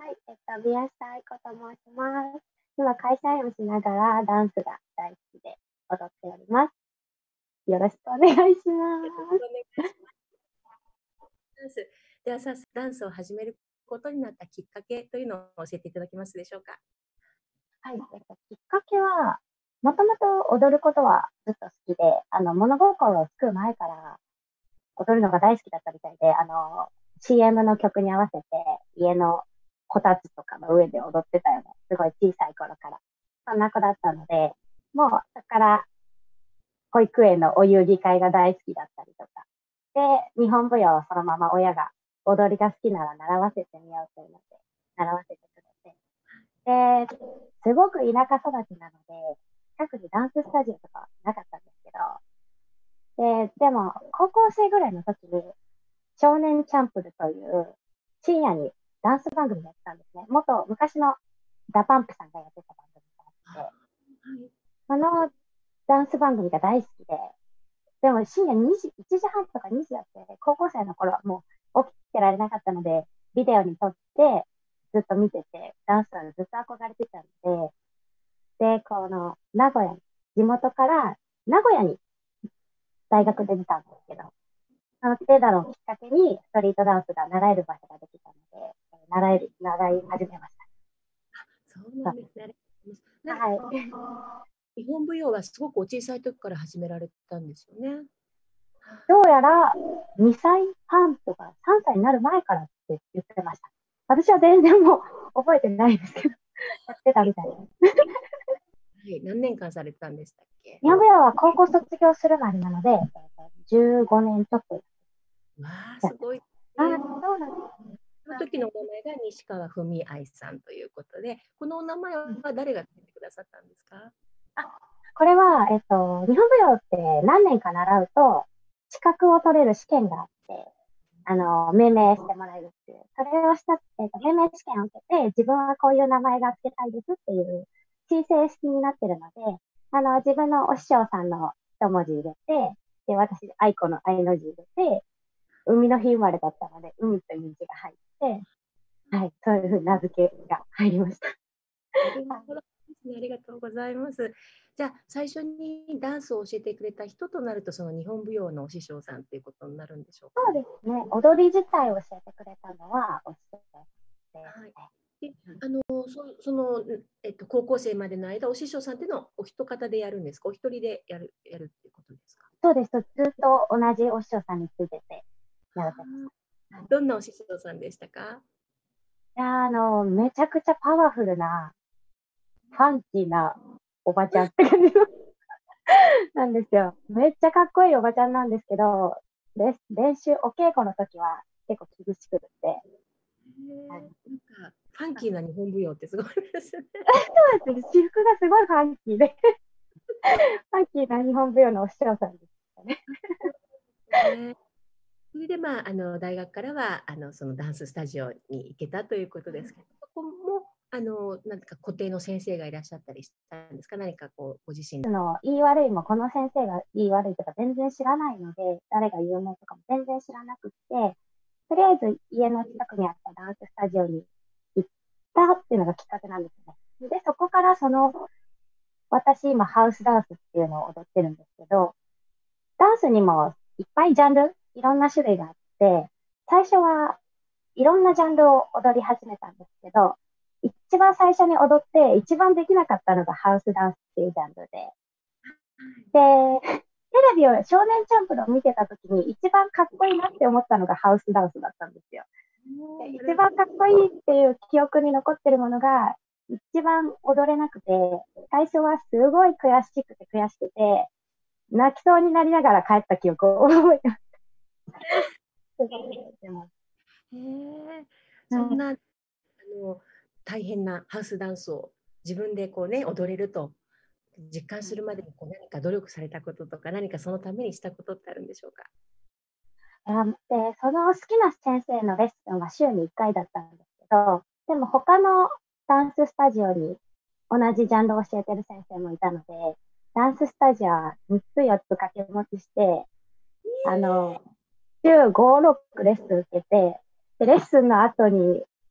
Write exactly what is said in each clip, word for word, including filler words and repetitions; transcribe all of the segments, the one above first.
はい、えっと、宮下愛子と申します。今、会社員をしながらダンスが大好きで踊っております。よろしくお願いしまよろしくおす。 願いします。ダンス。では、さダンスを始めることになったきっかけというのを教えていただけますでしょうか。 はい、えっと、きっかけは、もともと踊ることはずっと好きで、あの、物心をつく前から踊るのが大好きだったみたいで、あの、シーエム の曲に合わせて家のこたつとかの上で踊ってたような、すごい小さい頃から、そんな子だったので、もうそこから保育園のお遊戯会が大好きだったりとか、で、日本舞踊をそのまま親が踊りが好きなら習わせてみようというので、習わせてくれて、で、すごく田舎育ちなので、近くにダンススタジオとかなかったんですけど、で、でも、高校生ぐらいの時に、少年チャンプルという深夜にダンス番組やってたんですね。元、昔のダパンプさんがやってた番組があって、そのダンス番組が大好きで、でも深夜にじ、いちじはんとかにじだって、高校生の頃はもう起きてられなかったので、ビデオに撮ってずっと見てて、ダンスはずっと憧れてたので、で、この名古屋に、地元から名古屋に大学で出たんですけど、そのテーダロをきっかけにストリートダンスが習える場所ができたので、習える、習い始めましそうなんですね。 た。 なんかはい。 日本舞踊はすごくお小さい時から始められたんですよね。 どうやらにさいはんとかさんさいになる前からって言ってました。私は全然もう覚えてないですけど、やってたみたいです。 はい、何年間されてたんでしたっけ。 日本舞踊は高校卒業するまでなので、じゅうごねんちょっとわあ、 やってすごい、 あ、 ね。 そうなんです。 その時のお名前が西川文愛さんということで、このお名前は誰がつけてくださったんですか。 あ、これは、えっと、日本舞踊って何年か習うと、資格を取れる試験があって、あの、命名してもらえるっていう。それをした、えっと、命名試験を受けて、自分はこういう名前が付けたいですっていう申請式になってるので、あの、自分のお師匠さんの一文字入れて、で、私、愛子の愛の字入れて、海の日生まれだったので、海という字が入って、はい、そういうふうな名付けが入りました。 なるほどですね。ありがとうございます。じゃあ、最初にダンスを教えてくれた人となると、その日本舞踊のお師匠さんっていうことになるんでしょうか。 そうですね。踊り自体を教えてくれたのは、お師匠さんですはい。 ね。 で、あの、そ、その、えっと、高校生までの間、お師匠さんっていうのはお一方でやるんですか。お一人でやる、やるっていうことですか。 そうです。ずっと同じお師匠さんについてて、習ってました。はい、 どんなお師匠さんでしたか。 いや、あの、めちゃくちゃパワフルな、ファンキーなおばちゃんって感じのなんですよ。めっちゃかっこいいおばちゃんなんですけど、練練習、お稽古の時は結構厳しくって。はい、 なんかファンキーな日本舞踊ってすごいですね。 そうです。私服がすごいファンキーで、ファンキーな日本舞踊のお師匠さんでしたね。 ね、それで、まあ、あの大学からはあのそのダンススタジオに行けたということですけど、そこもあのなんか固定の先生がいらっしゃったりしたんですか。何かこうご自身。 その言い悪いもこの先生が言い悪いとか全然知らないので、誰が有名とかも全然知らなくて、とりあえず家の近くにあったダンススタジオに行ったっていうのがきっかけなんですね。で、そこからその、私今ハウスダンスっていうのを踊ってるんですけど、ダンスにもいっぱいジャンル、いろんな種類があって、最初はいろんなジャンルを踊り始めたんですけど、一番最初に踊って一番できなかったのがハウスダンスっていうジャンルで、で、テレビを少年チャンプルを見てた時に一番かっこいいなって思ったのがハウスダンスだったんですよ。で、一番かっこいいっていう記憶に残ってるものが一番踊れなくて、最初はすごい悔しくて悔しくて、泣きそうになりながら帰った記憶を覚えてます。 へえ、 うん、 そんなあの大変なハウスダンスを自分でこうね踊れると実感するまでにこう何か努力されたこととか何かそのためにしたことってあるんでしょうか。 で、その好きな先生のレッスンは週にいっかいだったんですけど、でも他のダンススタジオに同じジャンルを教えてる先生もいたので、ダンススタジオはみっつよっつ掛け持ちして、あの、週ご、ろくレッスン受けて、でレッスンの後に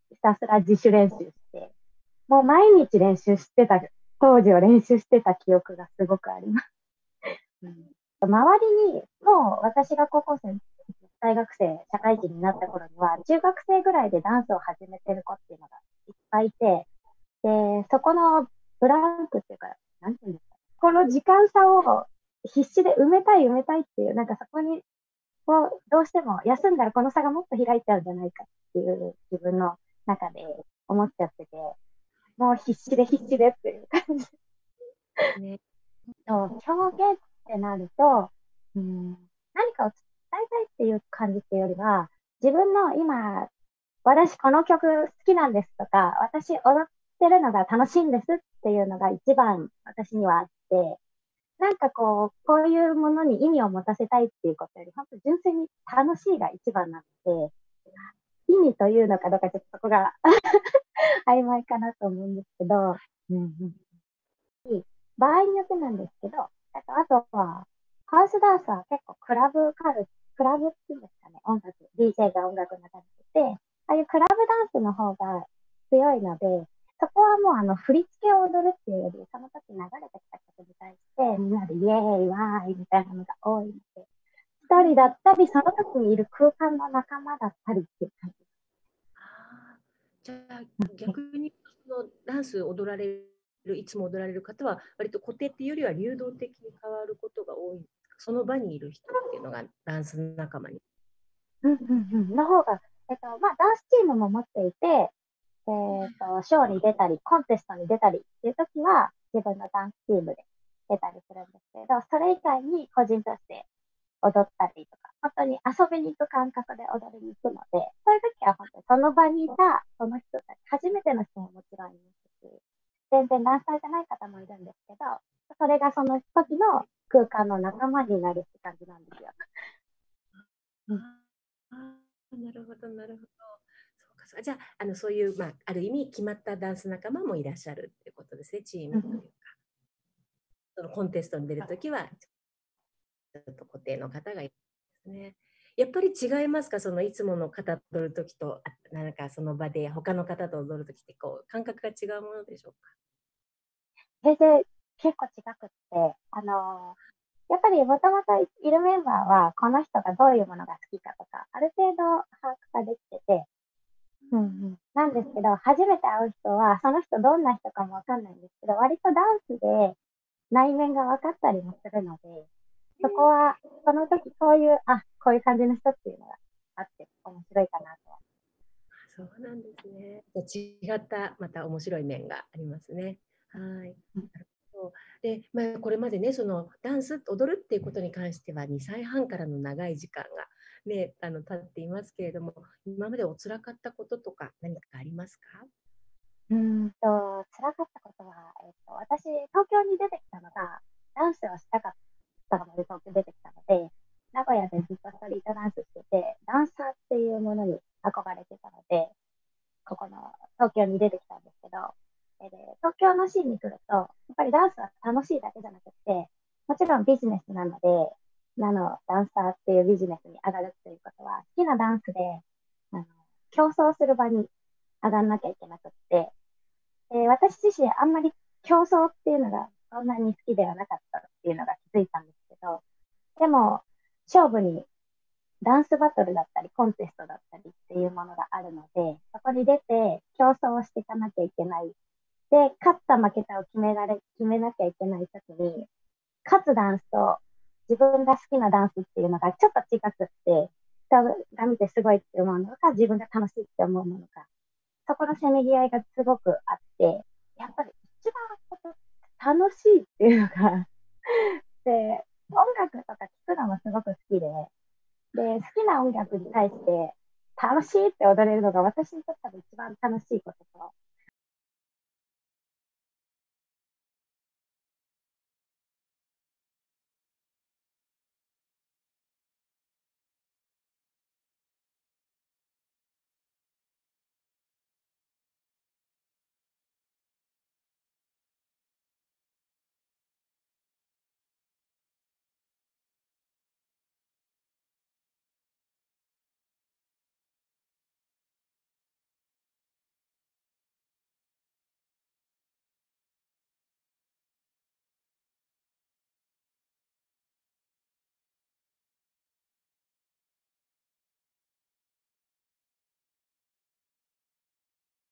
ひたすら自主練習して、もう毎日練習してた、当時を練習してた記憶がすごくあります。うん、周りに、もう私が高校生、大学生、社会人になった頃には、中学生ぐらいでダンスを始めてる子っていうのがいっぱいいて、で、そこのブランクっていうか、なんていうんですか、この時間差を必死で埋めたい埋めたいっていう、なんかそこに、こう、どうしても休んだらこの差がもっと開いちゃうんじゃないかっていう自分の中で思っちゃってて、もう必死で必死でっていう感じ。 ね、 そう表現ってなると、うん、何かを伝えたいっていう感じっていうよりは、自分の今、私この曲好きなんですとか、私踊ってるのが楽しいんですっていうのが一番私にはあって、なんかこう、こういうものに意味を持たせたいっていうことより、本当純粋に楽しいが一番なので、意味というのかどうかちょっとそこが曖昧かなと思うんですけど、うんうん、場合によってなんですけど、あとは、ハウスダンスは結構クラブカル、クラブっていうんですかね、音楽、ディージェー が音楽流れてて、ああいうクラブダンスの方が強いので、そこはもうあの振り付けを踊るっていうより、その時流れてきた曲に対して、みんなでイエーイ、ワーイみたいなのが多いので、一人だったり、その時にいる空間の仲間だったりっていう感じ。 あじゃあ逆にそのダンス踊られる、いつも踊られる方は、割と固定っていうよりは流動的に変わることが多いんですか？その場にいる人っていうのがダンス仲間に。 うんうんうん。の方が、えっと、まあ、ダンスチームも持っていて、えっと、ショーに出たり、コンテストに出たりっていう時は、自分のダンスチームで出たりするんですけど、それ以外に個人として踊ったりとか、本当に遊びに行く感覚で踊りに行くので、そういう時は本当にその場にいた、その人たち、初めての人ももちろんいますし、全然ダンサーじゃない方もいるんですけど、それがその時の空間の仲間になるって感じなんですよ。うん、 ああ、なるほど、なるほど。そうか、そうじゃあ、あの、そういう、まあ、ある意味決まったダンス仲間もいらっしゃるっていうことですね、チーうん、 ムというか。そのコンテストに出るときは、ちょっと固定の方がいるんですね。やっぱり違いますか、そのいつもの方と踊るときと、あなんかその場で他の方と踊るときってこう感覚が違うものでしょうか。 全然結構違くって、あのーやっぱりもともといるメンバーは、この人がどういうものが好きかとか、ある程度把握ができてて、うんうん、なんですけど、初めて会う人は、その人どんな人かもわかんないんですけど、割とダンスで内面が分かったりもするので、そこは、その時こういう、あ、こういう感じの人っていうのがあって、面白いかなと。 そうなんですね。じゃ違ったまた面白い面がありますね。はい。そうで、まあ、これまでね、そのダンス、踊るっていうことに関してはにさいはんからの長い時間が、ね、あの経っていますけれども、今までお辛かったこととか何かありますか？ うーんと、辛かったことは、えっと、私、東京に出てきたのが、ダンスをしたかったので東京に出てきたので、名古屋でずっとストリートダンスしてて、ダンサーっていうものに憧れてたので、ここの東京に出てきたんですけど、えで東京のシーンに来ると、やっぱりダンスは楽しいだけじゃなくて、もちろんビジネスなので、あの、ダンサーっていうビジネスに上がるということは、好きなダンスで、あの、競争する場に上がんなきゃいけなくって、で私自身あんまり競争っていうのがそんなに好きではなかったっていうのが気づいたんですけど、でも、勝負にダンスバトルだったり、コンテストだったりっていうものがあるので、そこに出て競争をしていかなきゃいけない。で、勝った負けたを決められ、決めなきゃいけないときに、勝つダンスと自分が好きなダンスっていうのがちょっと違くって、人が見てすごいって思うのか、自分が楽しいって思うものか、そこのせめぎ合いがすごくあって、やっぱり一番楽しいっていうのがで、音楽とか聴くのもすごく好きで、で、好きな音楽に対して楽しいって踊れるのが私にとっては一番楽しいこ